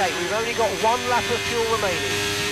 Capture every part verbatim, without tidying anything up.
Okay, we've only got one lap of fuel remaining.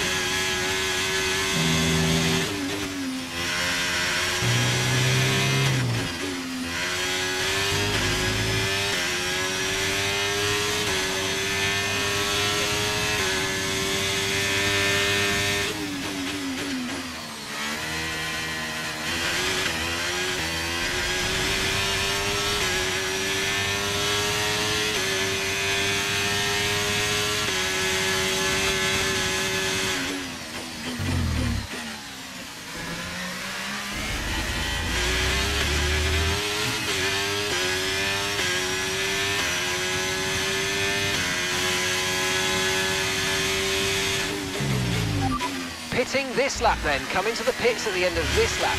Pitting this lap then, come into the pits at the end of this lap.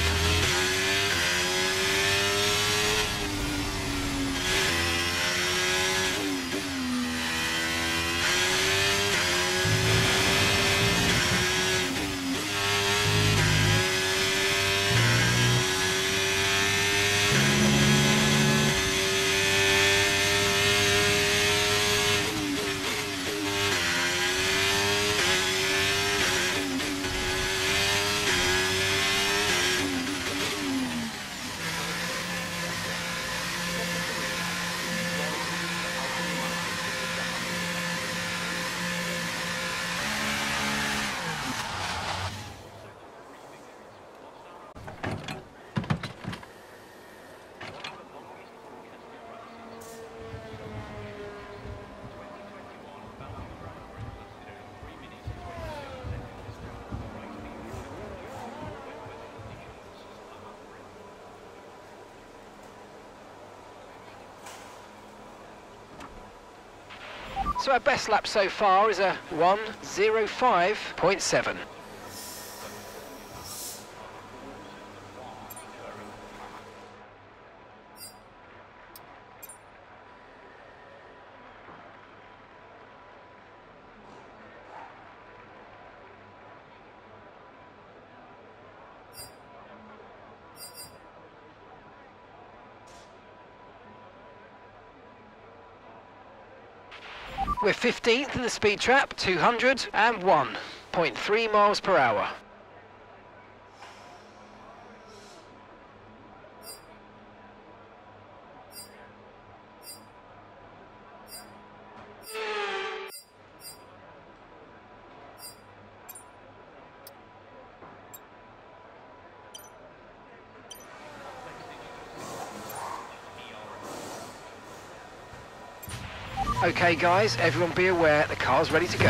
So our best lap so far is a one oh five point seven. We're fifteenth in the speed trap, two hundred one point three miles per hour. Okay guys, everyone be aware, the car's ready to go.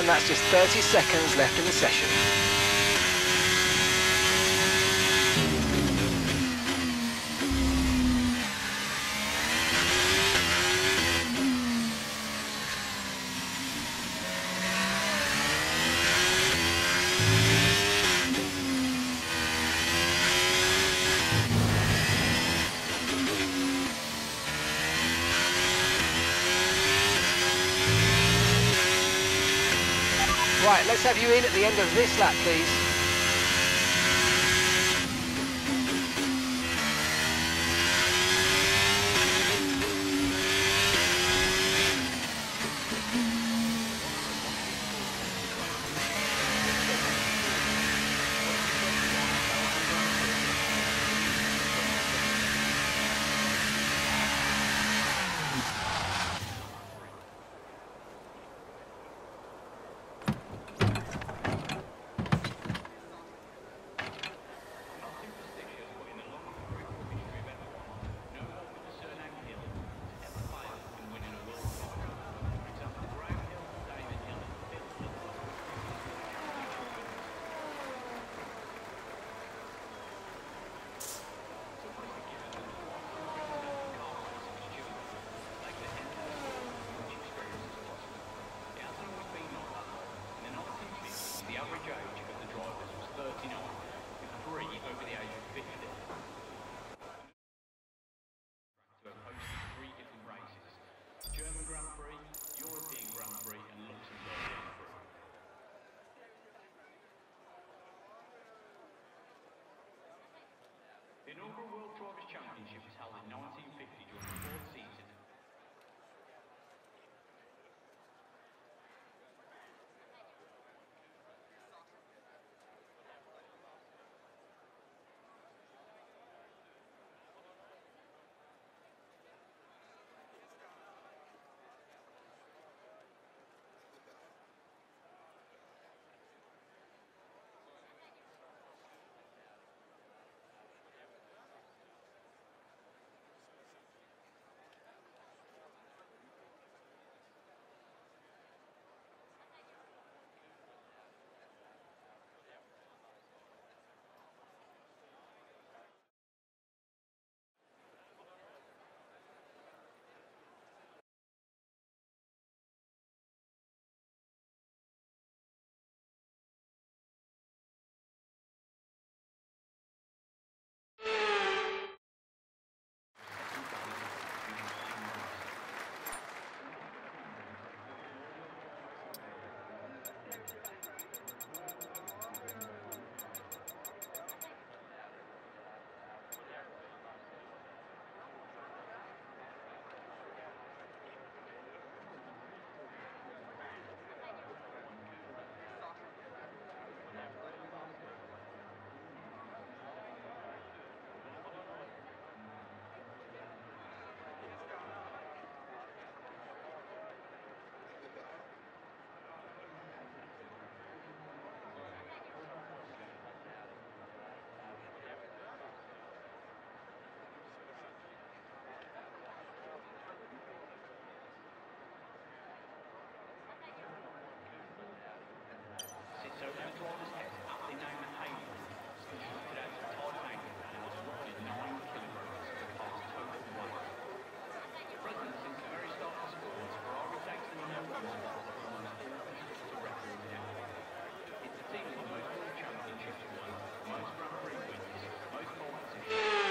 and that's just thirty seconds left in the session. Right, let's have you in at the end of this lap, please. The inaugural World Drivers' Championship was held in nineteen fifty during the fourth season. So the driver's head, aptly named the Halo, was constructed out of titanium and was loaded nine kilograms of car's total weight. Present since the very start of the sport, Ferrari takes the number one spot for almost all constructor records ever. It's the team with the most world championships won, most Grand Prix wins, most pole positions.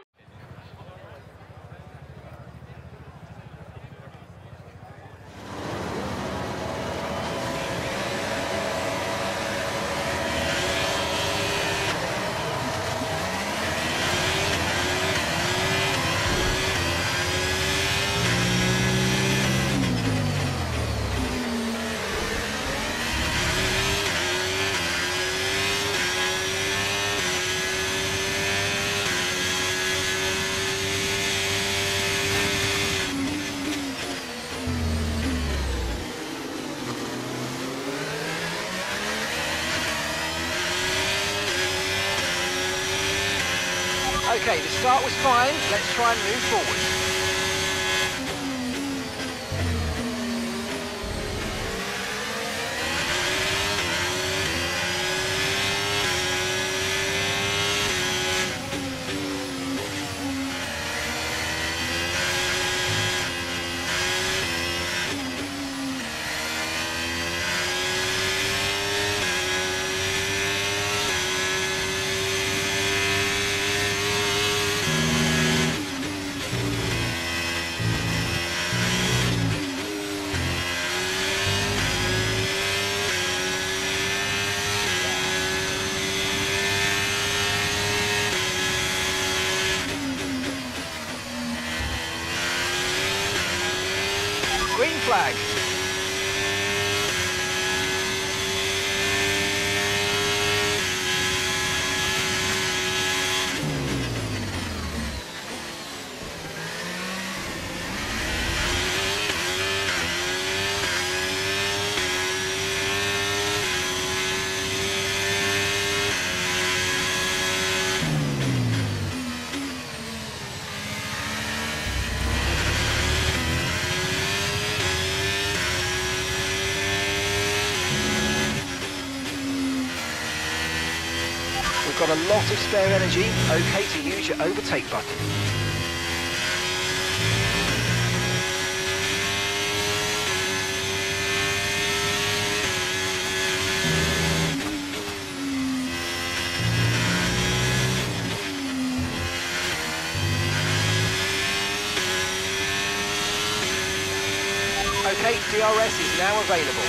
Okay, the start was fine. Let's try and move forward. flag. We've got a lot of spare energy, okay to use your overtake button. Okay, D R S is now available.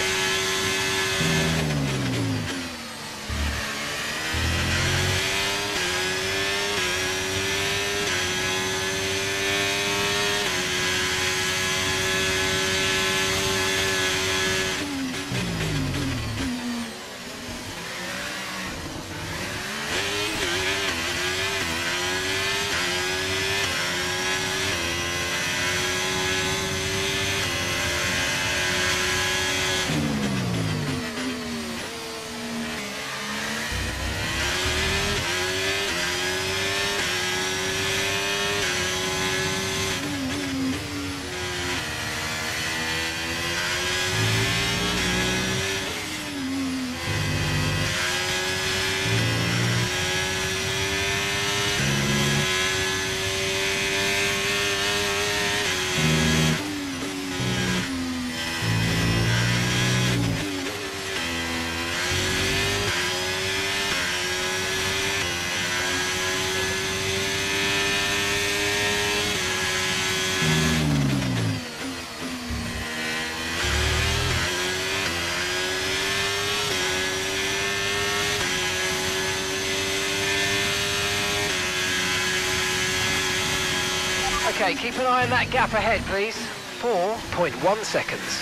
Okay, keep an eye on that gap ahead, please. four point one seconds.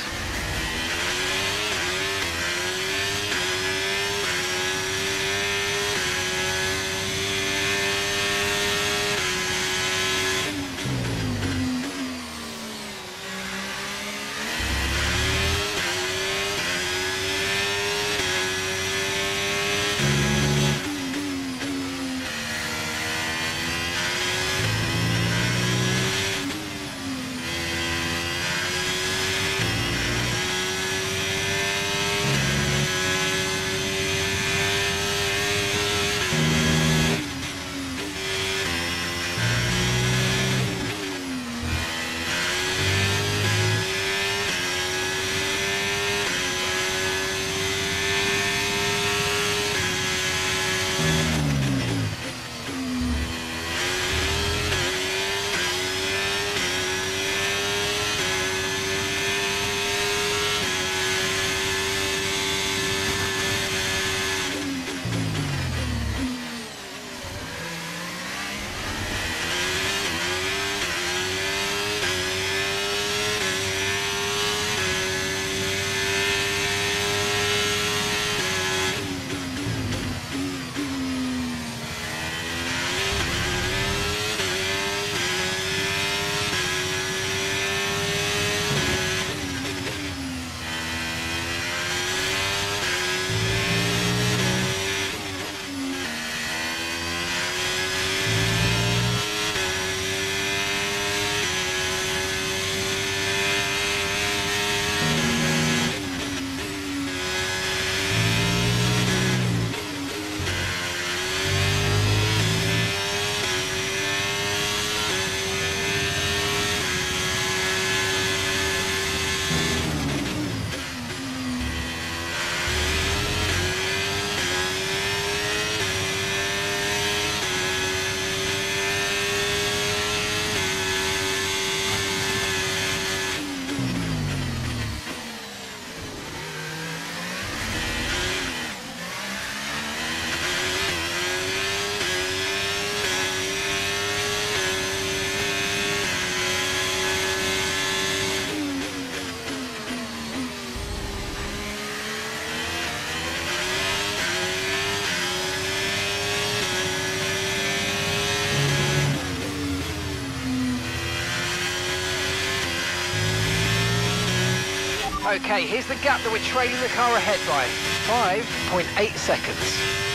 Okay, here's the gap that we're trailing the car ahead by. five point eight seconds.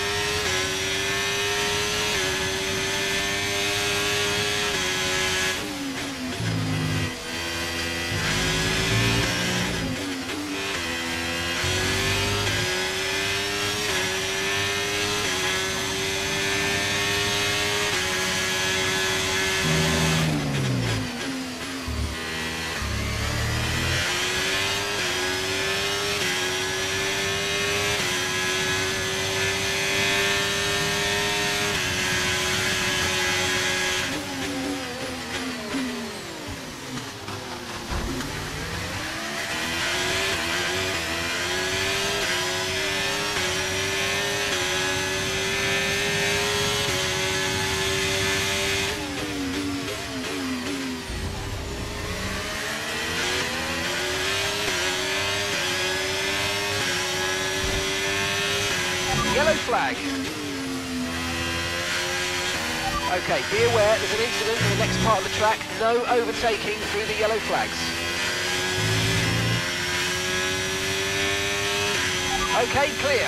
Yellow flag. Okay, be aware there's an incident in the next part of the track. No overtaking through the yellow flags. Okay, clear.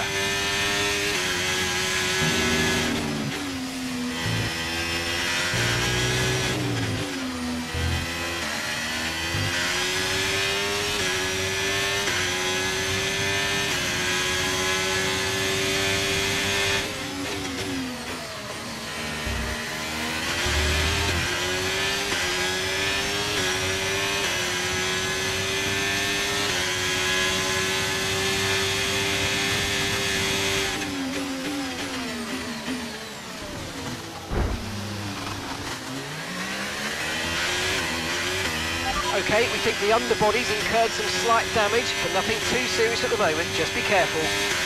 Okay, we think the underbody's incurred some slight damage, but nothing too serious at the moment, just be careful.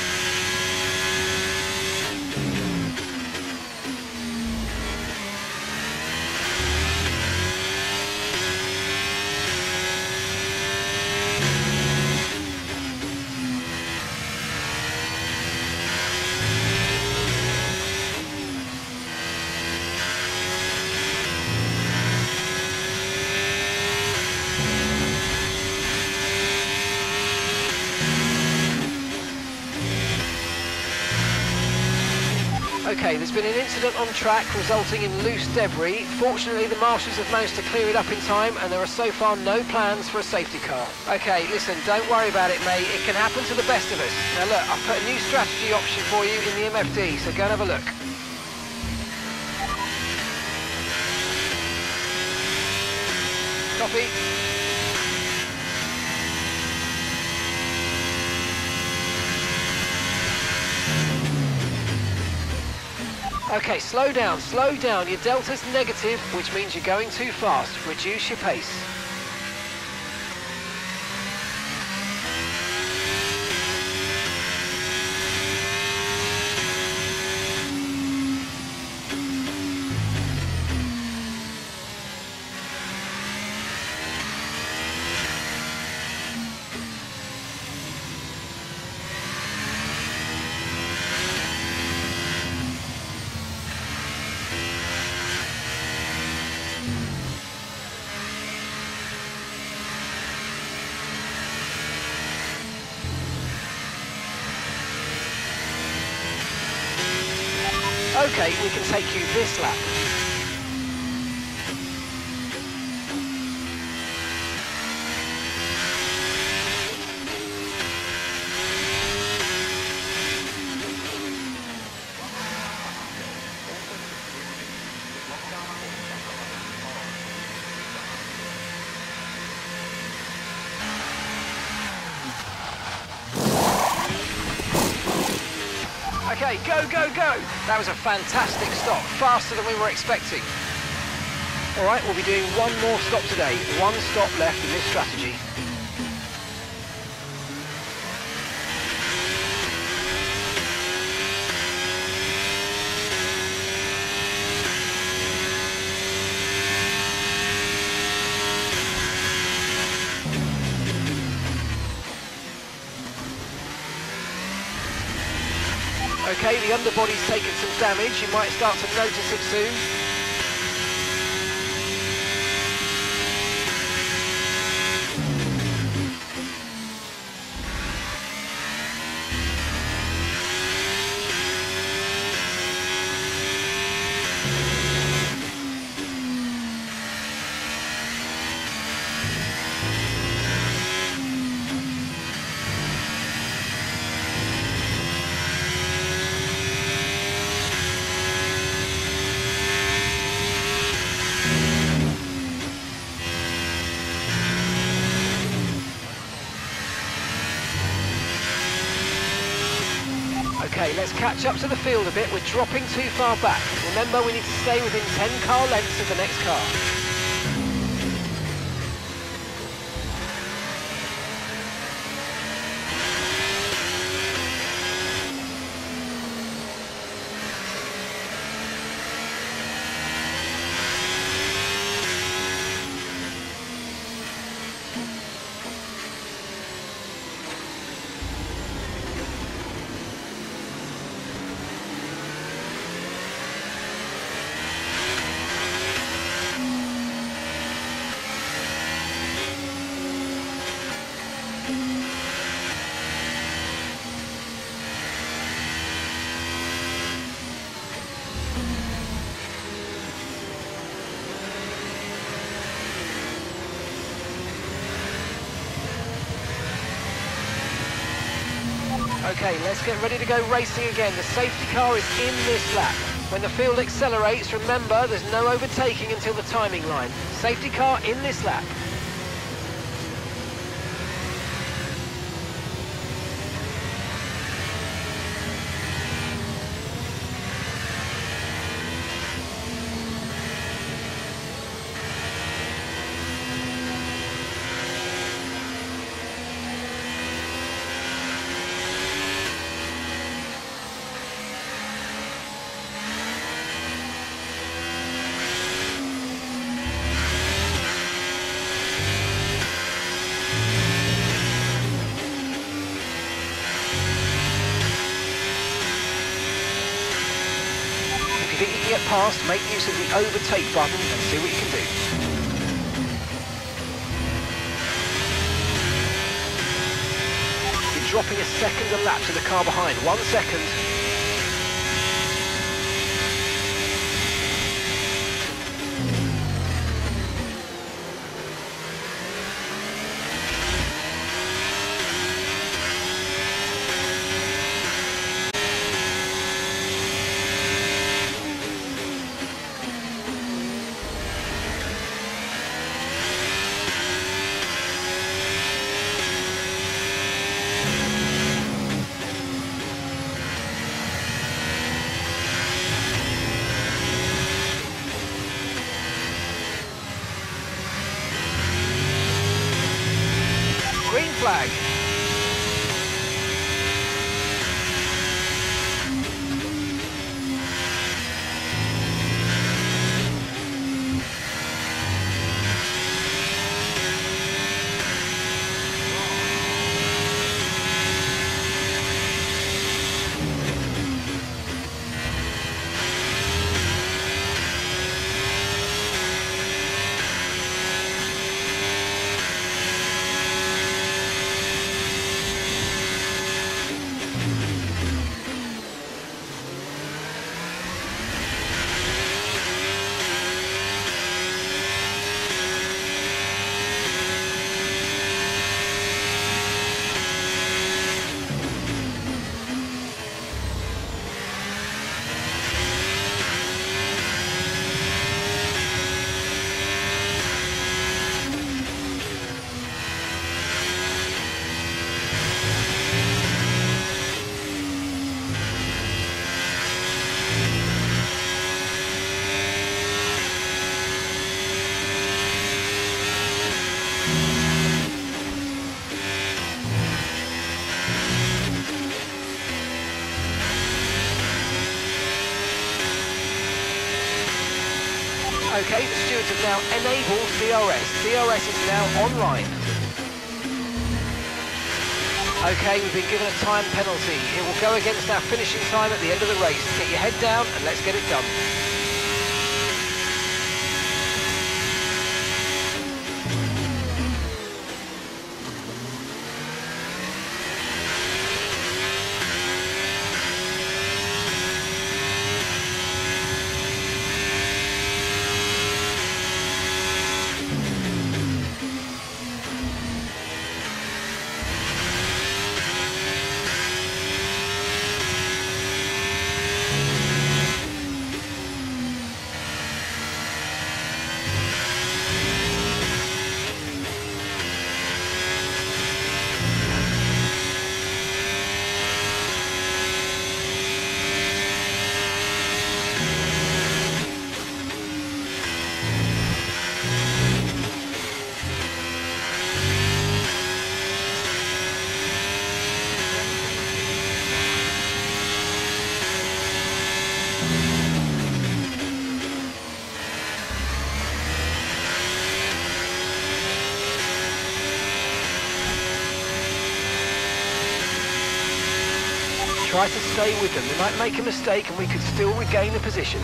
Okay, there's been an incident on track resulting in loose debris. Fortunately, the marshals have managed to clear it up in time, and there are so far no plans for a safety car. Okay, listen, don't worry about it, mate. It can happen to the best of us. Now look, I've put a new strategy option for you in the M F D, so go and have a look. Copy. Okay, slow down, slow down. Your delta's negative, which means you're going too fast. Reduce your pace. Okay, we can take you this lap. Okay, go, go, go! That was a fantastic stop, faster than we were expecting. All right, we'll be doing one more stop today. One stop left in this strategy. Okay, the underbody's taken some damage. You might start to notice it soon. Okay, let's catch up to the field a bit. We're dropping too far back. Remember, we need to stay within ten car lengths of the next car. Okay, let's get ready to go racing again. The safety car is in this lap. When the field accelerates, remember, there's no overtaking until the timing line. Safety car in this lap. If you think you can get past, make use of the overtake button and see what you can do. You're dropping a second a lap to the car behind. One second. Green flag. Okay, the stewards have now enabled D R S. D R S is now online. Okay, we've been given a time penalty. It will go against our finishing time at the end of the race. Get your head down and let's get it done. Try to stay with them. They might make a mistake and we could still regain the position.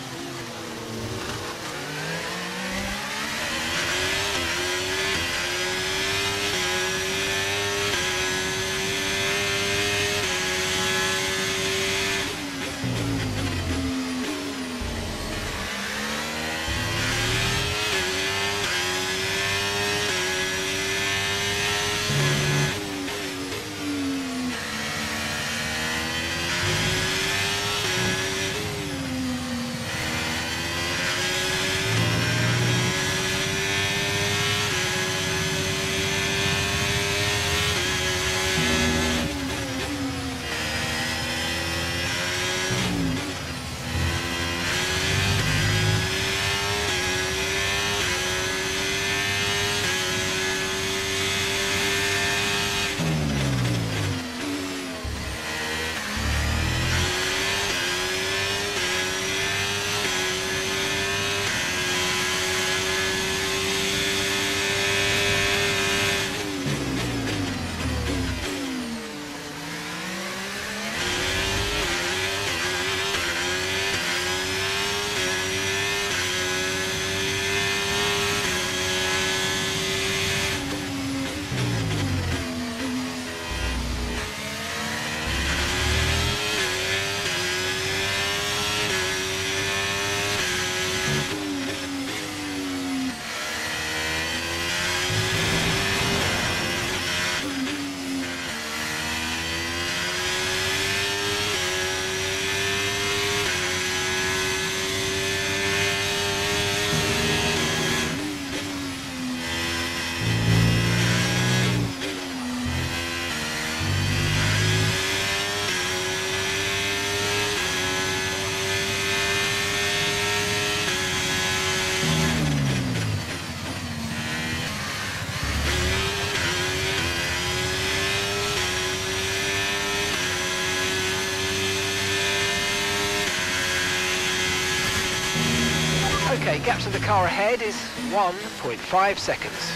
Okay, gap to the car ahead is one point five seconds.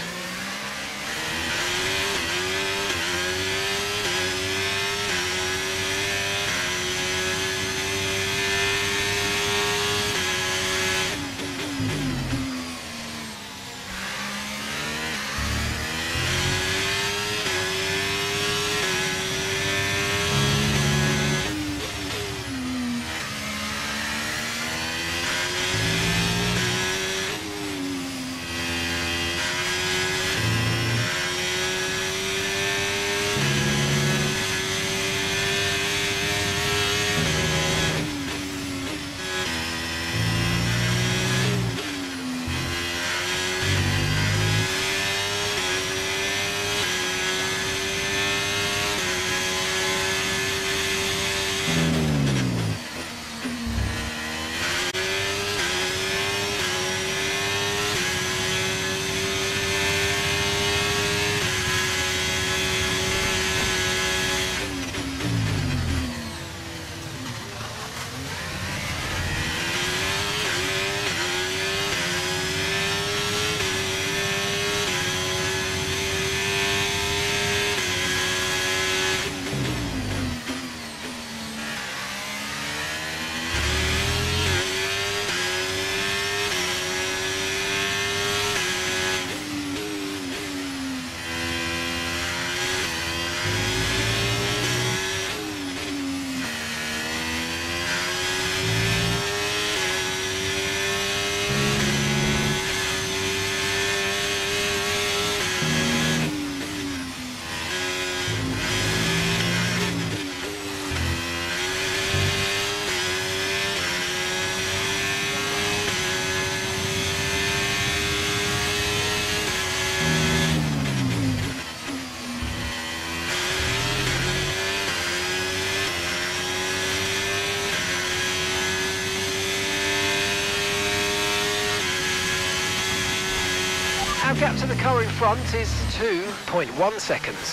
Our gap to the car in front is two point one seconds.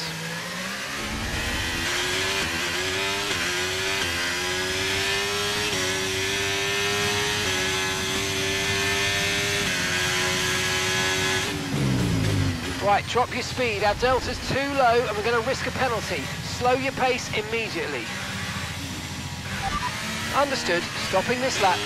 Right, drop your speed. Our delta's too low and we're going to risk a penalty. Slow your pace immediately. Understood. Stopping this lap.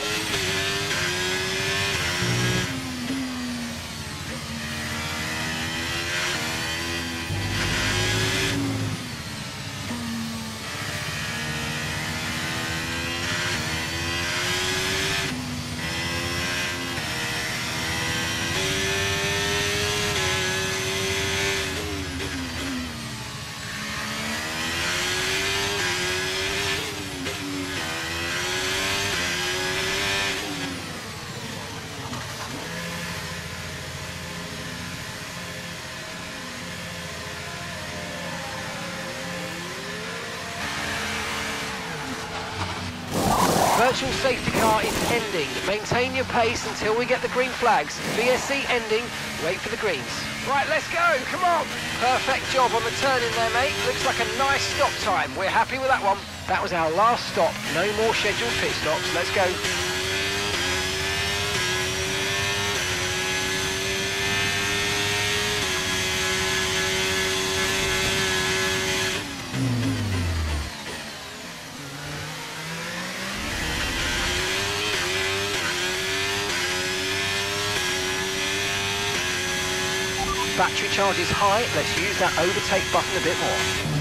Virtual safety car is ending. Maintain your pace until we get the green flags. V S C ending. Wait for the greens. Right, let's go. Come on. Perfect job on the turn in there, mate. Looks like a nice stop time. We're happy with that one. That was our last stop. No more scheduled pit stops. Let's go. Battery charge is high, let's use that overtake button a bit more.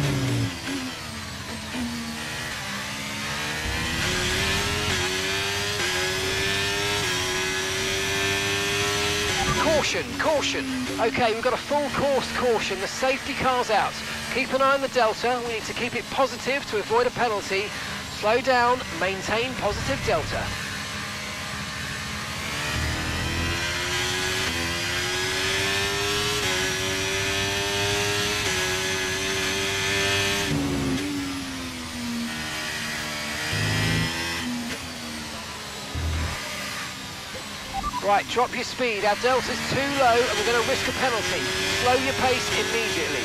Caution, caution. Okay, we've got a full course caution, the safety car's out. Keep an eye on the delta, we need to keep it positive to avoid a penalty. Slow down, maintain positive delta. Right, drop your speed. Our delta's too low and we're going to risk a penalty. Slow your pace immediately.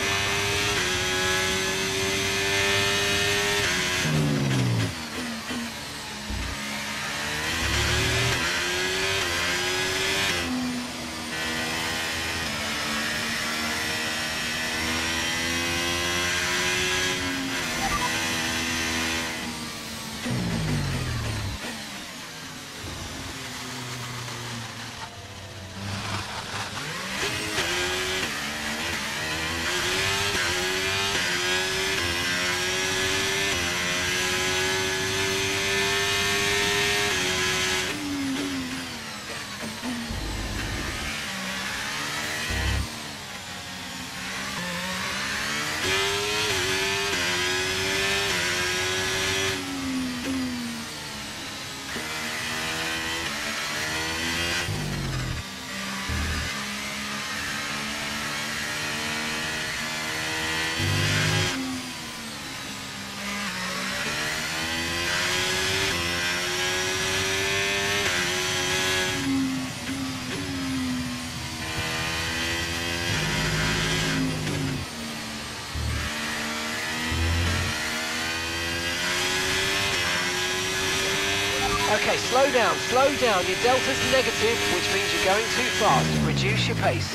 Okay, slow down, slow down. Your delta's negative, which means you're going too fast. Reduce your pace.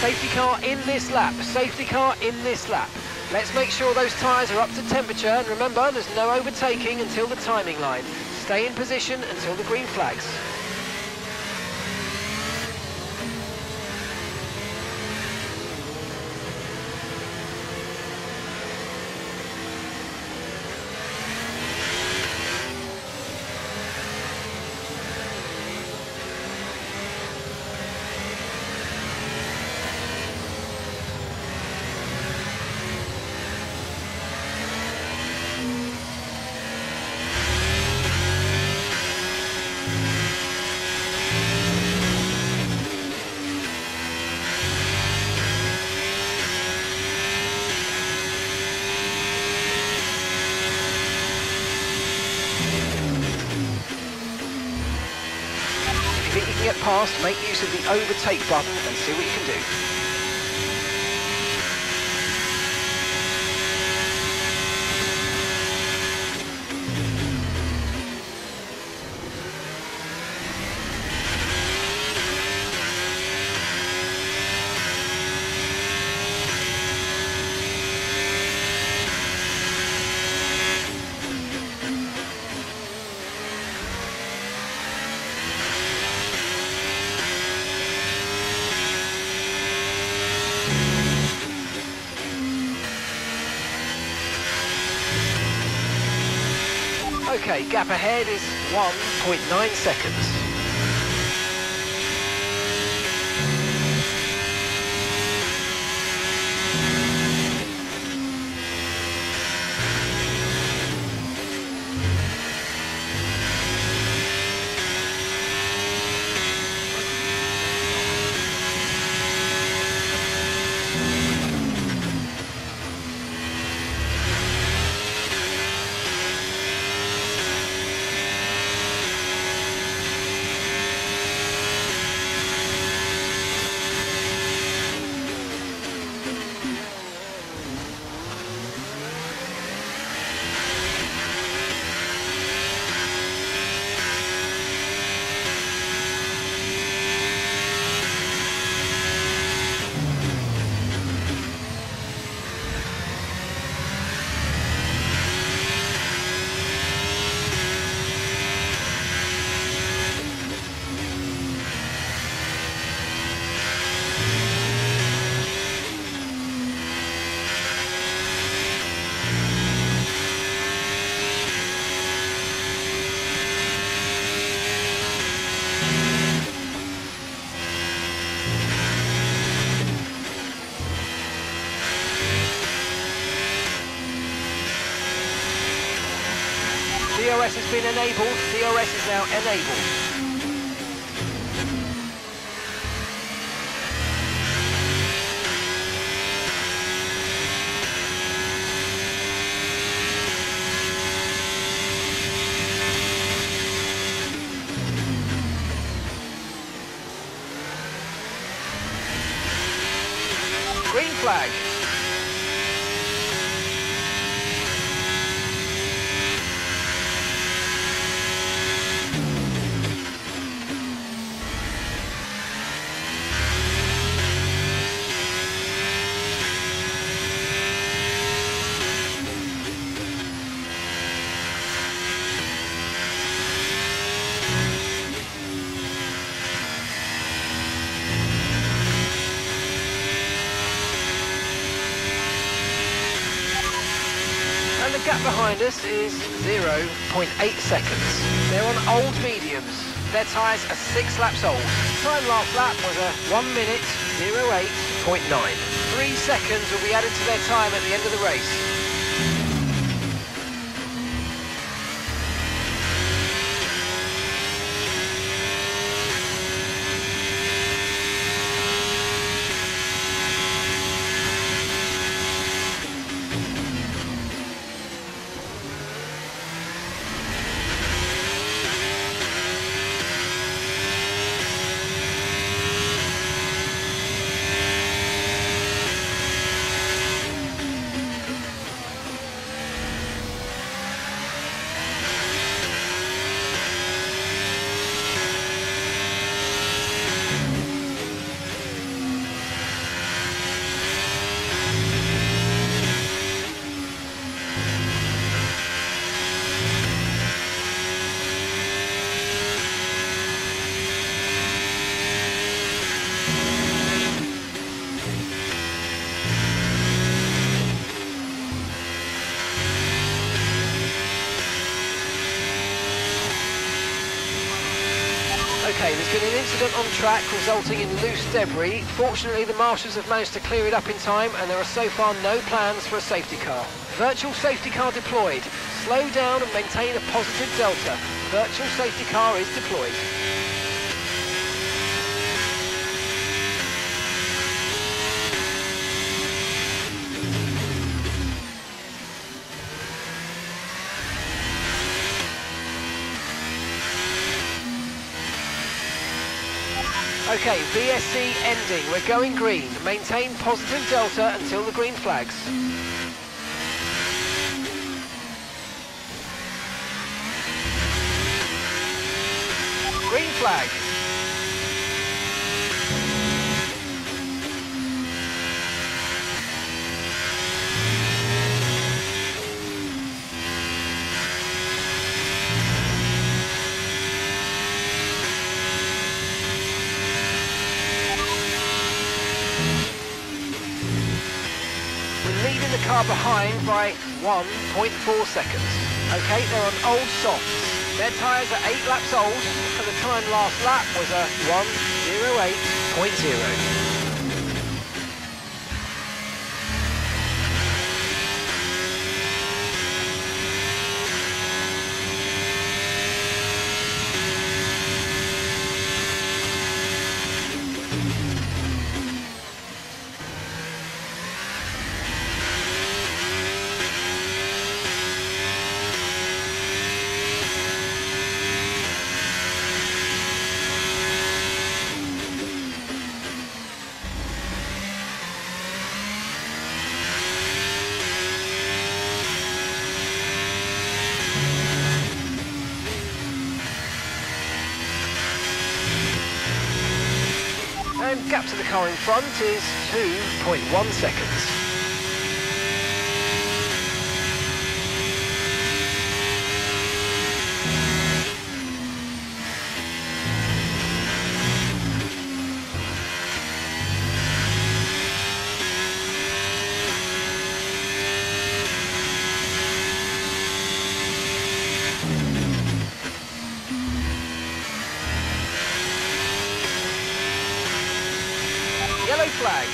Safety car in this lap. Safety car in this lap. Let's make sure those tyres are up to temperature, and remember, there's no overtaking until the timing line. Stay in position until the green flags. If you think you can get past, make use of the overtake button and see what you can do. Okay, gap ahead is one point nine seconds. D R S has been enabled. D R S is now enabled. Green flag. And the gap behind us is zero point eight seconds. They're on old mediums. Their tyres are six laps old. Time last lap was a one minute zero eight point nine. Three seconds will be added to their time at the end of the race. Okay, there's been an incident on track resulting in loose debris. Fortunately, the marshals have managed to clear it up in time and there are so far no plans for a safety car. Virtual safety car deployed. Slow down and maintain a positive delta. Virtual safety car is deployed. Okay, V S C ending. We're going green. Maintain positive delta until the green flags. Green flag. Leading the car behind by one point four seconds. Okay, they're on old softs. Their tyres are eight laps old, and the time last lap was a one oh eight point oh. And gap to the car in front is two point one seconds. Yellow flag.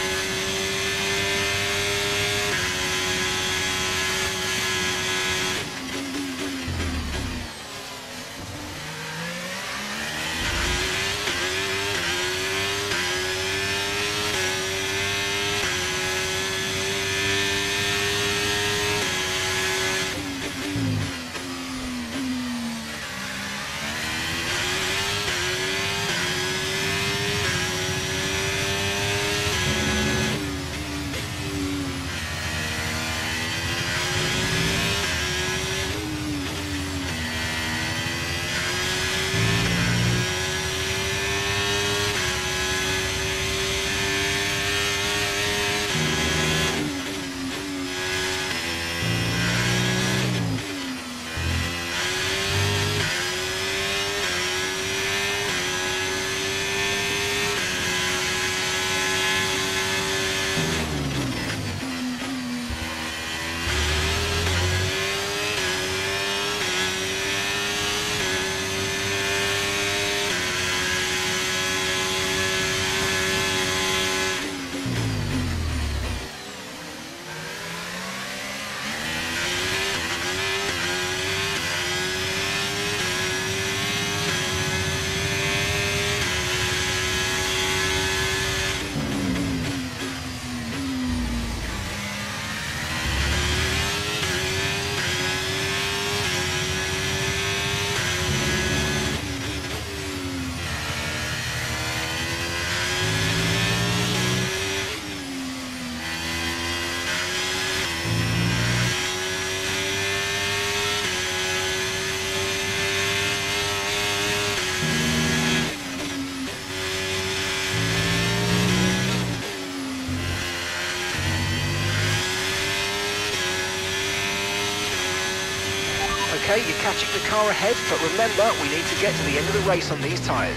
Okay, you're catching the car ahead, but remember, we need to get to the end of the race on these tyres.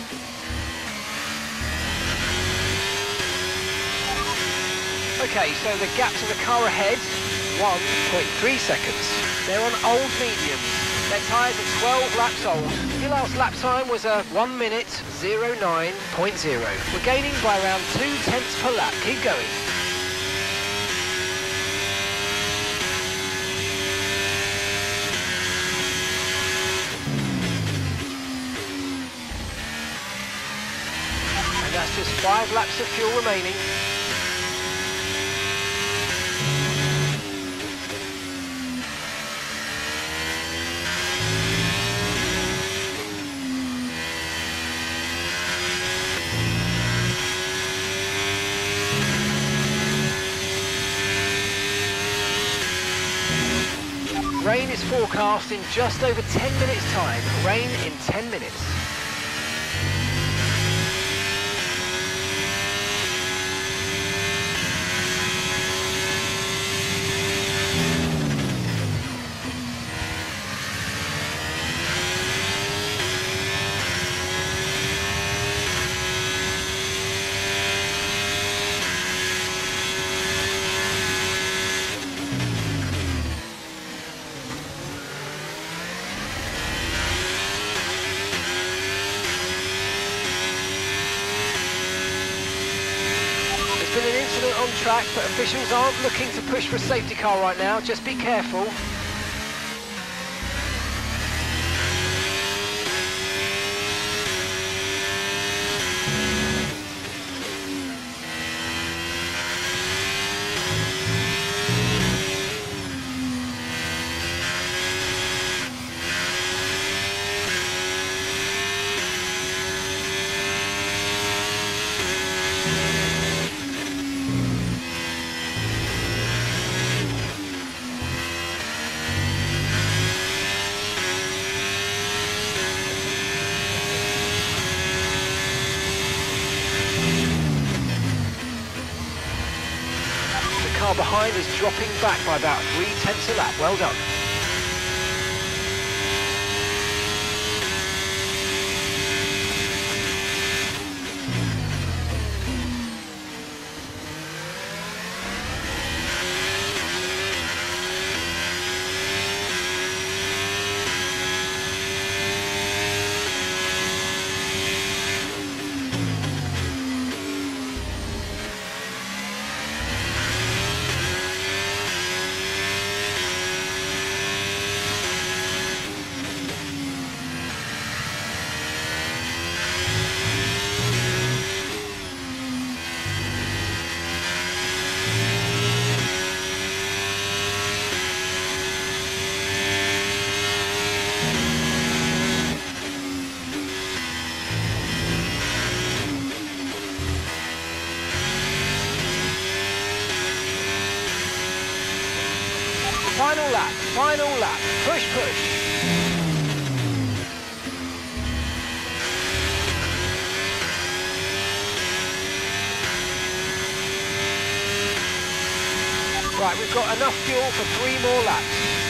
Okay, so the gap to the car ahead, one point three seconds. They're on old mediums. Their tyres are twelve laps old. Your last lap time was a one minute zero nine point zero. We're gaining by around two tenths per lap. Keep going. And that's just five laps of fuel remaining. Rain is forecast in just over ten minutes time. Rain in ten minutes. An incident on track, but officials aren't looking to push for a safety car right now. Just be careful. The car behind is dropping back by about three tenths a lap. Well done. Final lap, final lap. Push, push. Right, we've got enough fuel for three more laps.